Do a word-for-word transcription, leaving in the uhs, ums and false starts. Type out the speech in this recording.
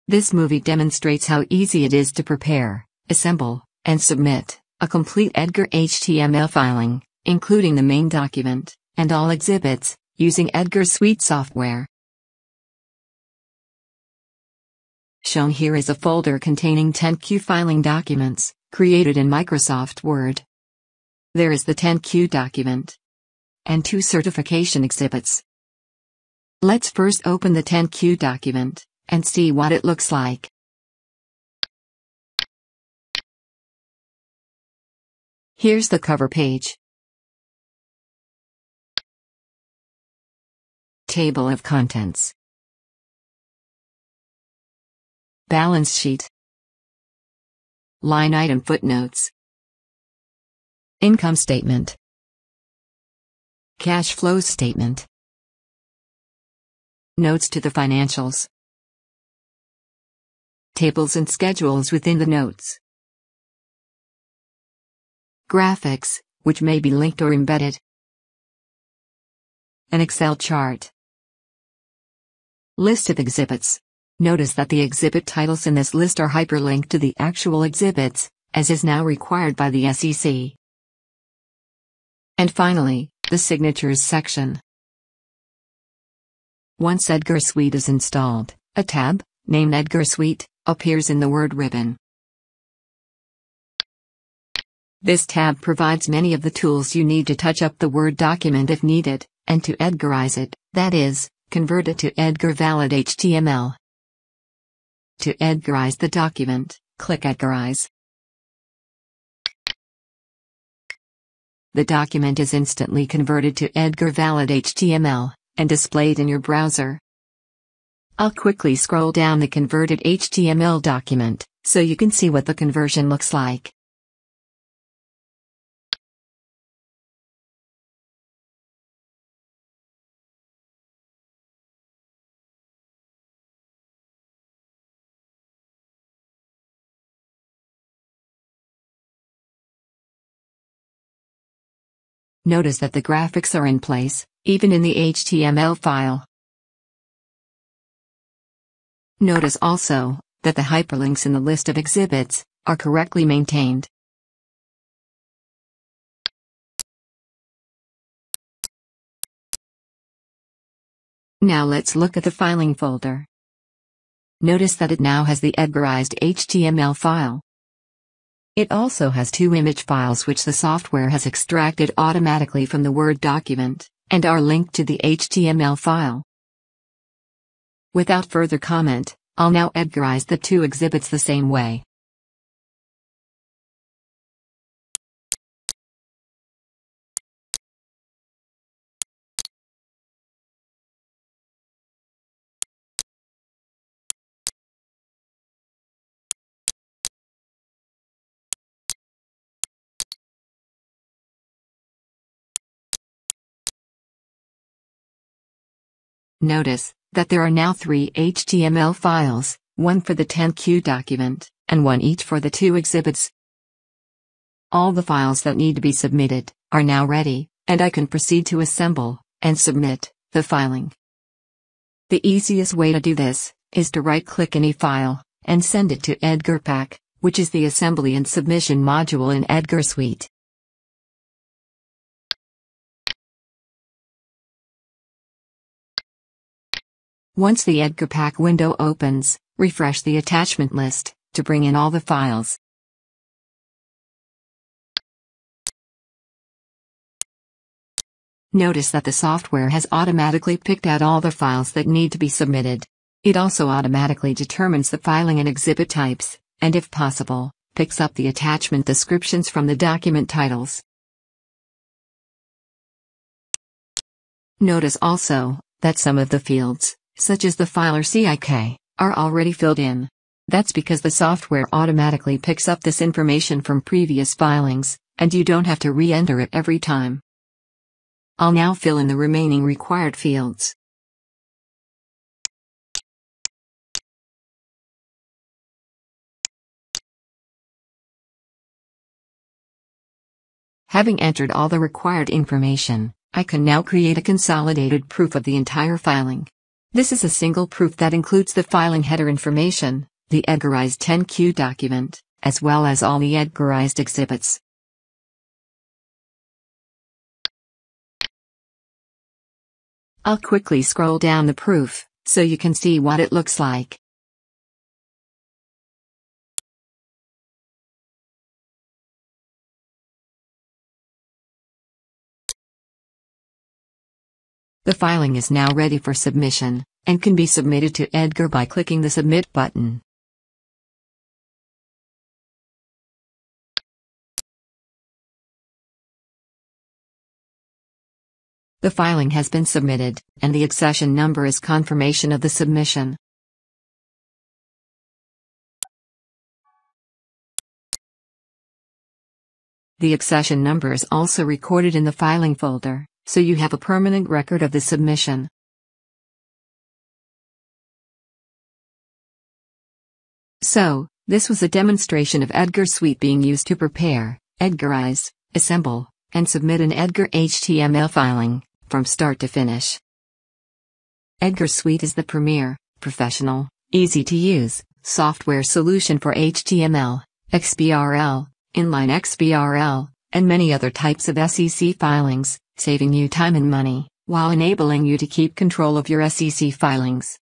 This movie demonstrates how easy it is to prepare, assemble, and submit a complete EDGAR H T M L filing, including the main document and all exhibits, using EDGAR Suite software. Shown here is a folder containing ten Q filing documents, created in Microsoft Word. There is the ten Q document and two certification exhibits. Let's first open the ten Q document and see what it looks like. Here's the cover page. Table of contents. Balance sheet. Line item footnotes. Income statement. Cash flow statement. Notes to the financials. Tables and schedules within the notes. Graphics, which may be linked or embedded. An Excel chart. List of exhibits. Notice that the exhibit titles in this list are hyperlinked to the actual exhibits, as is now required by the S E C. And finally, the Signatures section. Once EDGAR Suite is installed, a tab, named EDGAR Suite, appears in the Word ribbon. This tab provides many of the tools you need to touch up the Word document if needed, and to EDGARize it, that is, convert it to EDGAR valid H T M L. To EDGARize the document, click EDGARize. The document is instantly converted to EDGAR valid H T M L, and displayed in your browser. I'll quickly scroll down the converted H T M L document, so you can see what the conversion looks like. Notice that the graphics are in place, even in the H T M L file. Notice also that the hyperlinks in the list of exhibits are correctly maintained. Now let's look at the filing folder. Notice that it now has the EDGARized H T M L file. It also has two image files which the software has extracted automatically from the Word document, and are linked to the H T M L file. Without further comment, I'll now EDGARize the two exhibits the same way. Notice that there are now three H T M L files, one for the ten Q document, and one each for the two exhibits. All the files that need to be submitted are now ready, and I can proceed to assemble and submit the filing. The easiest way to do this is to right-click any file and send it to EDGARpack, which is the assembly and submission module in EDGAR Suite. Once the EDGARpack window opens, refresh the attachment list to bring in all the files. Notice that the software has automatically picked out all the files that need to be submitted. It also automatically determines the filing and exhibit types, and if possible, picks up the attachment descriptions from the document titles. Notice also that some of the fields, such as the filer C I K, are already filled in. That's because the software automatically picks up this information from previous filings, and you don't have to re-enter it every time. I'll now fill in the remaining required fields. Having entered all the required information, I can now create a consolidated proof of the entire filing. This is a single proof that includes the filing header information, the Edgarized ten Q document, as well as all the Edgarized exhibits. I'll quickly scroll down the proof, so you can see what it looks like. The filing is now ready for submission, and can be submitted to Edgar by clicking the Submit button. The filing has been submitted, and the accession number is confirmation of the submission. The accession number is also recorded in the filing folder, so you have a permanent record of the submission. So, this was a demonstration of Edgar Suite being used to prepare, Edgarize, assemble, and submit an Edgar H T M L filing, from start to finish. Edgar Suite is the premier, professional, easy-to-use, software solution for H T M L, X B R L, inline X B R L, and many other types of S E C filings, saving you time and money, while enabling you to keep control of your S E C filings.